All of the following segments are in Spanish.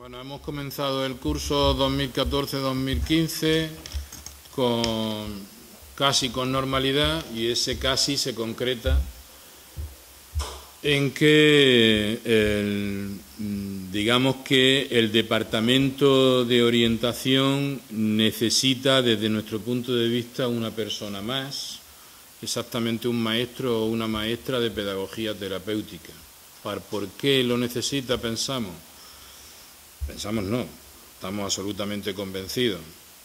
Bueno, hemos comenzado el curso 2014-2015 casi con normalidad, y ese casi se concreta en que digamos que el Departamento de Orientación necesita, desde nuestro punto de vista, una persona más, exactamente un maestro o una maestra de pedagogía terapéutica. ¿Por qué lo necesita? Pensamos no, estamos absolutamente convencidos.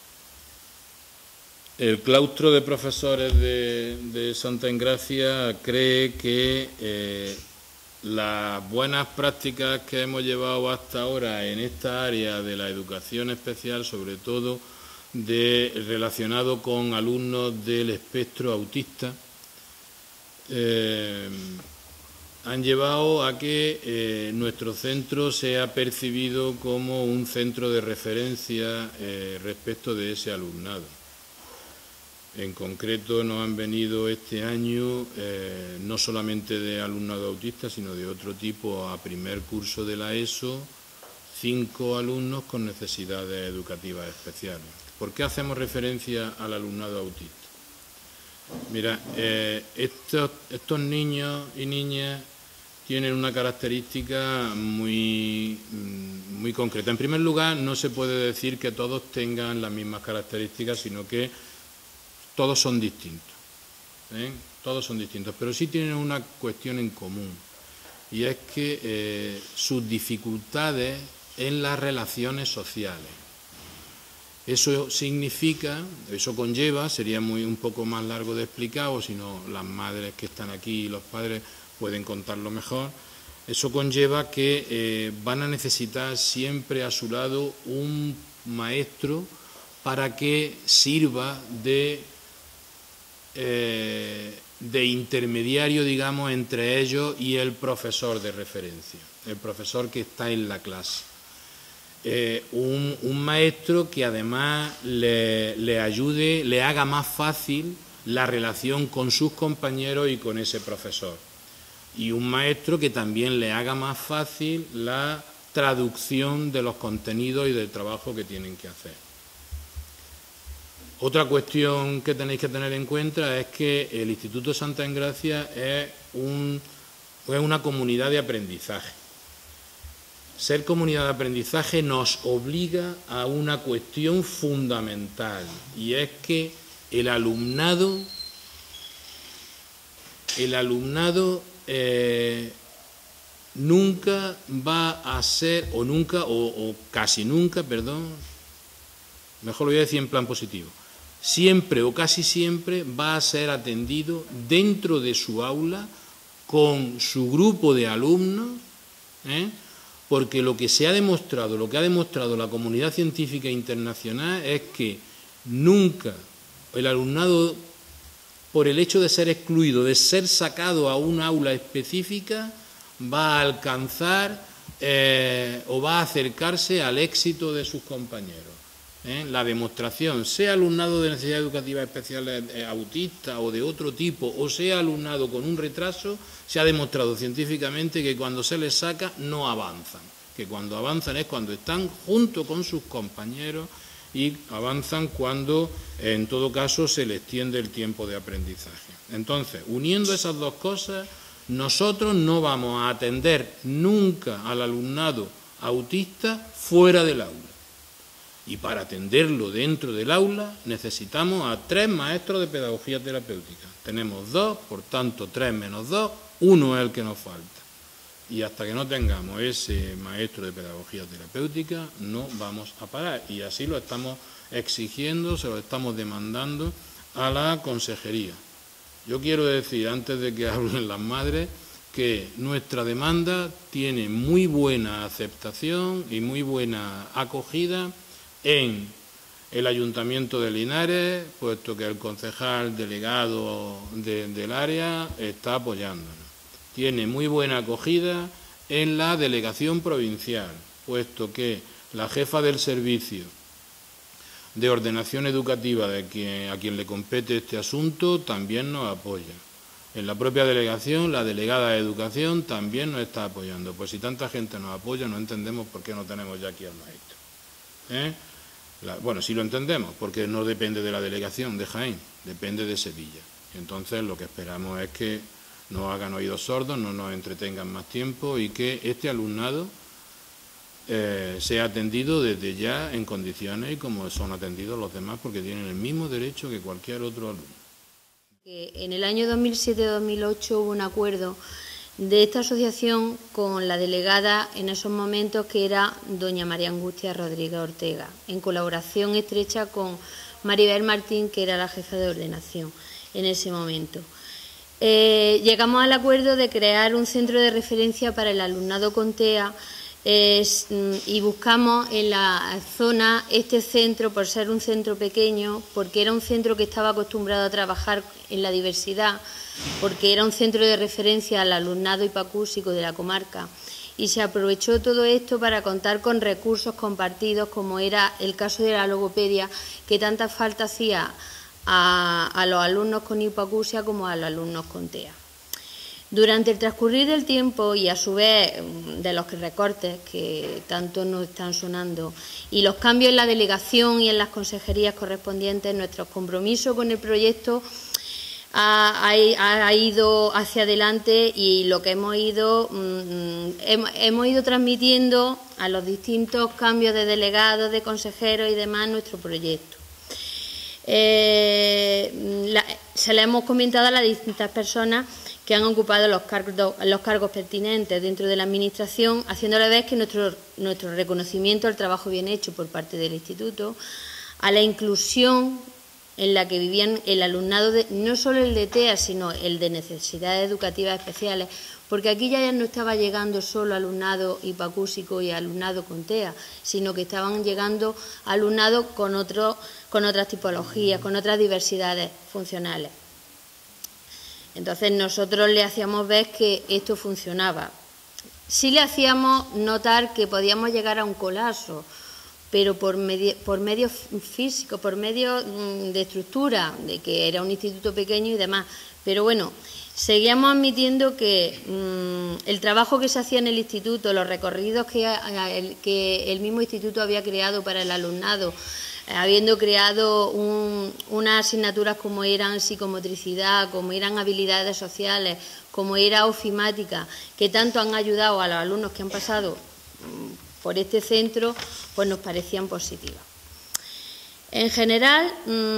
El claustro de profesores de Santa Engracia cree que las buenas prácticas que hemos llevado hasta ahora en esta área de la educación especial, sobre todo relacionado con alumnos del espectro autista, han llevado a que nuestro centro sea percibido como un centro de referencia respecto de ese alumnado. En concreto, nos han venido este año no solamente de alumnado autista, sino de otro tipo a primer curso de la ESO, 5 alumnos con necesidades educativas especiales. ¿Por qué hacemos referencia al alumnado autista? Mira, estos niños y niñas tienen una característica muy concreta. En primer lugar, no se puede decir que todos tengan las mismas características, sino que todos son distintos. Todos son distintos, pero sí tienen una cuestión en común, y es que sus dificultades en las relaciones sociales. Eso significa, eso conlleva, sería un poco más largo de explicar, o si no, las madres que están aquí y los padres pueden contarlo mejor. Eso conlleva que van a necesitar siempre a su lado un maestro para que sirva de intermediario, digamos, entre ellos y el profesor de referencia, el profesor que está en la clase. Un maestro que además le ayude, le haga más fácil la relación con sus compañeros y con ese profesor. Y un maestro que también le haga más fácil la traducción de los contenidos y del trabajo que tienen que hacer. Otra cuestión que tenéis que tener en cuenta es que el Instituto Santa Engracia es una comunidad de aprendizaje. Ser comunidad de aprendizaje nos obliga a una cuestión fundamental, y es que el alumnado nunca va a ser, o casi nunca, mejor lo voy a decir en plan positivo, siempre o casi siempre va a ser atendido dentro de su aula con su grupo de alumnos, porque lo que ha demostrado la comunidad científica internacional es que nunca el alumnado, por el hecho de ser excluido, de ser sacado a un aula específica, va a alcanzar o va a acercarse al éxito de sus compañeros. La demostración, sea alumnado de necesidades educativas especiales autista o de otro tipo, o sea alumnado con un retraso, se ha demostrado científicamente que cuando se les saca no avanzan, que cuando avanzan es cuando están junto con sus compañeros, y avanzan cuando en todo caso se les extiende el tiempo de aprendizaje. Entonces, uniendo esas dos cosas, nosotros no vamos a atender nunca al alumnado autista fuera del aula. Y para atenderlo dentro del aula necesitamos a 3 maestros de pedagogía terapéutica. Tenemos 2, por tanto 3 menos 2, 1 es el que nos falta. Y hasta que no tengamos ese maestro de pedagogía terapéutica no vamos a parar. Y así lo estamos exigiendo, se lo estamos demandando a la consejería. Yo quiero decir, antes de que hablen las madres, que nuestra demanda tiene muy buena aceptación y muy buena acogida en el Ayuntamiento de Linares, puesto que el concejal delegado del área está apoyándonos. Tiene muy buena acogida en la delegación provincial, puesto que la jefa del servicio de ordenación educativa a quien le compete este asunto también nos apoya. En la propia delegación, la delegada de Educación también nos está apoyando. Pues si tanta gente nos apoya, no entendemos por qué no tenemos ya aquí al maestro. Bueno, sí lo entendemos, porque no depende de la delegación de Jaén, depende de Sevilla. Entonces lo que esperamos es que no hagan oídos sordos, no nos entretengan más tiempo y que este alumnado sea atendido desde ya en condiciones y como son atendidos los demás, porque tienen el mismo derecho que cualquier otro alumno. En el año 2007-2008 hubo un acuerdo de esta asociación con la delegada en esos momentos, que era doña María Angustia Rodríguez Ortega, en colaboración estrecha con Maribel Martín, que era la jefa de ordenación en ese momento. Llegamos al acuerdo de crear un centro de referencia para el alumnado con TEA y buscamos en la zona este centro por ser un centro pequeño, porque era un centro que estaba acostumbrado a trabajar en la diversidad, porque era un centro de referencia al alumnado hipacúsico de la comarca, y se aprovechó todo esto para contar con recursos compartidos, como era el caso de la logopedia, que tanta falta hacía a los alumnos con hipoacusia como a los alumnos con TEA. Durante el transcurrir del tiempo y a su vez de los recortes que tanto nos están sonando y los cambios en la delegación y en las consejerías correspondientes, nuestro compromiso con el proyecto ha ido hacia adelante, y lo que hemos ido transmitiendo a los distintos cambios de delegados, de consejeros y demás nuestro proyecto. Se le hemos comentado a las distintas personas que han ocupado los cargos pertinentes dentro de la Administración, haciéndole ver que nuestro reconocimiento al trabajo bien hecho por parte del Instituto, a la inclusión en la que vivían el alumnado, no solo el de TEA, sino el de necesidades educativas especiales, porque aquí ya no estaba llegando solo alumnado hipacúsico y alumnado con TEA, sino que estaban llegando alumnado con otras tipologías, con otras diversidades funcionales. Entonces nosotros le hacíamos ver que esto funcionaba. Sí le hacíamos notar que podíamos llegar a un colapso, pero por medio físico, por medio de estructura, de que era un instituto pequeño y demás. Pero bueno, seguíamos admitiendo que el trabajo que se hacía en el instituto, los recorridos que el mismo instituto había creado para el alumnado, habiendo creado unas asignaturas como eran psicomotricidad, como eran habilidades sociales, como era ofimática, que tanto han ayudado a los alumnos que han pasado por este centro, pues nos parecían positivas. En general,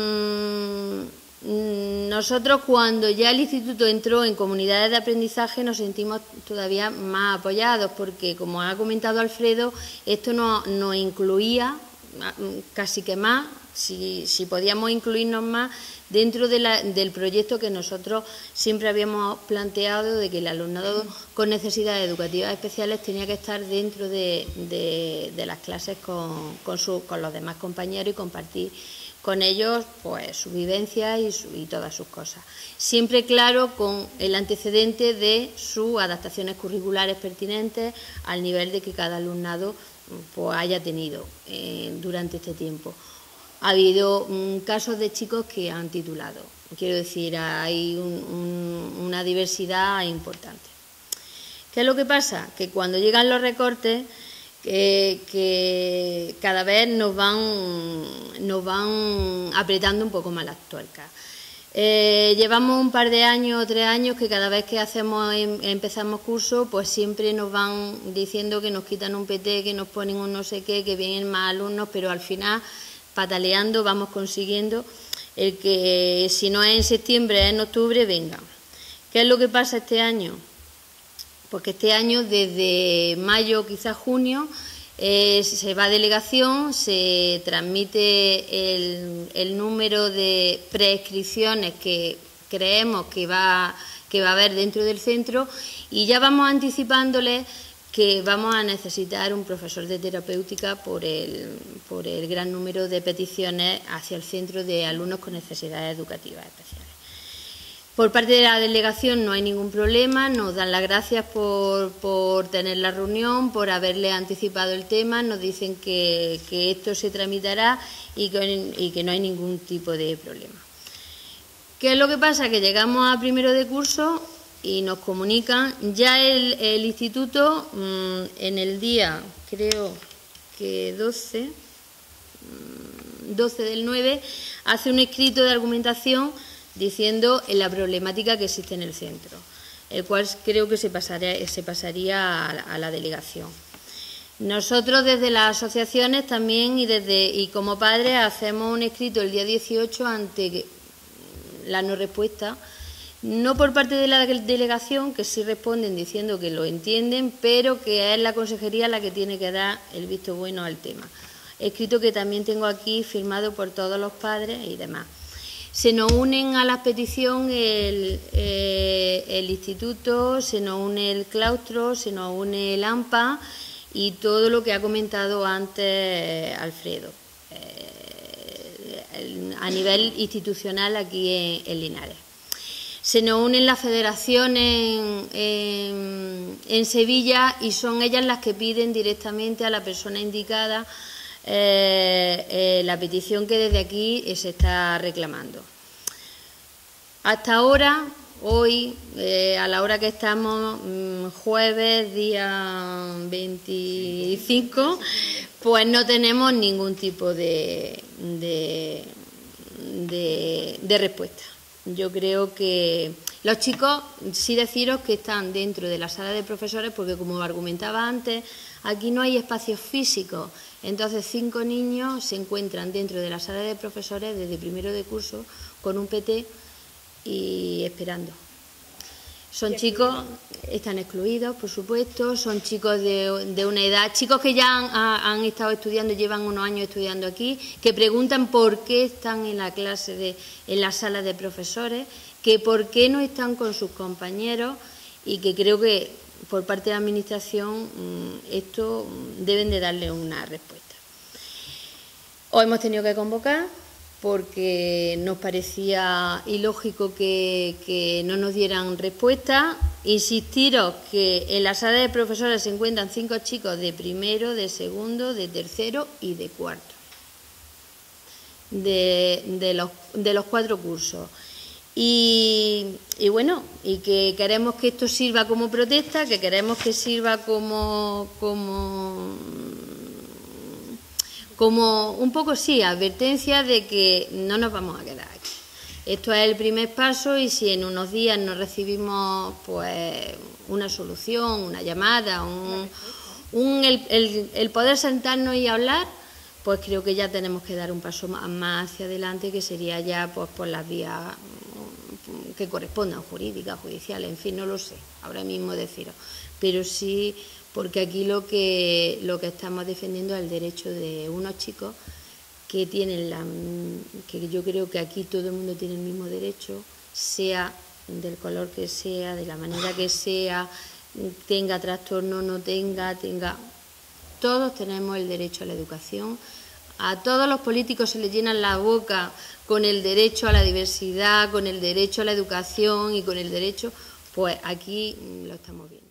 nosotros cuando ya el instituto entró en comunidades de aprendizaje nos sentimos todavía más apoyados, porque, como ha comentado Alfredo, esto nos incluía casi que más, si podíamos incluirnos más dentro del proyecto que nosotros siempre habíamos planteado, de que el alumnado con necesidades educativas especiales tenía que estar dentro de las clases con los demás compañeros y compartir con ellos pues sus vivencias y todas sus cosas. Siempre, claro, con el antecedente de sus adaptaciones curriculares pertinentes al nivel de que cada alumnado pues haya tenido durante este tiempo. Ha habido casos de chicos que han titulado, quiero decir, hay una diversidad importante. ¿Qué es lo que pasa? Que cuando llegan los recortes, que cada vez nos van apretando un poco más las tuercas. Llevamos un par de años o 3 años que cada vez que empezamos curso, pues siempre nos van diciendo que nos quitan un PT, que nos ponen un no sé qué, que vienen más alumnos, pero al final, pataleando, vamos consiguiendo el que, si no es en septiembre, es en octubre, venga. ¿Qué es lo que pasa este año? Porque este año, desde mayo, quizás junio, se va a delegación, se transmite el número de preinscripciones que creemos que va a haber dentro del centro, y ya vamos anticipándoles que vamos a necesitar un profesor de terapéutica por el gran número de peticiones hacia el centro de alumnos con necesidades educativas especiales. Por parte de la delegación no hay ningún problema, nos dan las gracias por tener la reunión, por haberle anticipado el tema, nos dicen que esto se tramitará y que no hay ningún tipo de problema. ¿Qué es lo que pasa? Que llegamos a primero de curso y nos comunican, ya el instituto en el día, creo que 12 del 9, hace un escrito de argumentación diciendo la problemática que existe en el centro, el cual creo que se pasaría a la delegación. Nosotros desde las asociaciones también y como padres hacemos un escrito el día 18 ante la no respuesta, no por parte de la delegación, que sí responden diciendo que lo entienden, pero que es la consejería la que tiene que dar el visto bueno al tema. Escrito que también tengo aquí firmado por todos los padres y demás. Se nos unen a la petición el instituto, se nos une el claustro, se nos une el AMPA y todo lo que ha comentado antes Alfredo a nivel institucional aquí en Linares. Se nos unen las federaciones en Sevilla y son ellas las que piden directamente a la persona indicada la petición que desde aquí se está reclamando. Hasta ahora, hoy, a la hora que estamos, jueves, día 25, pues no tenemos ningún tipo de respuesta. Yo creo que los chicos, sí deciros que están dentro de la sala de profesores, porque como argumentaba antes, aquí no hay espacios físicos. Entonces 5 niños se encuentran dentro de la sala de profesores desde primero de curso con un PT y esperando. Son chicos, están excluidos, por supuesto, son chicos de una edad, chicos que ya han estado estudiando, llevan unos años estudiando aquí, que preguntan por qué están en la clase, en la sala de profesores, que por qué no están con sus compañeros y que creo que por parte de la Administración esto deben de darle una respuesta. Hoy hemos tenido que convocar porque nos parecía ilógico que no nos dieran respuesta. Insistiros que en la sala de profesores se encuentran 5 chicos de primero, de segundo, de tercero y de cuarto, de los 4 cursos. Y bueno, y que queremos que esto sirva como protesta, que queremos que sirva como un poco, sí, advertencia de que no nos vamos a quedar aquí. Esto es el primer paso y si en unos días no recibimos pues una solución, una llamada, el poder sentarnos y hablar, pues creo que ya tenemos que dar un paso más hacia adelante, que sería ya pues por las vías que correspondan, jurídicas, judiciales, en fin, no lo sé ahora mismo deciros, pero sí, porque aquí lo que estamos defendiendo es el derecho de unos chicos que tienen que yo creo que aquí todo el mundo tiene el mismo derecho, sea del color que sea, de la manera que sea, tenga trastorno, no tenga, todos tenemos el derecho a la educación. A todos los políticos se les llenan la boca con el derecho a la diversidad, con el derecho a la educación y con el derecho, pues aquí lo estamos viendo.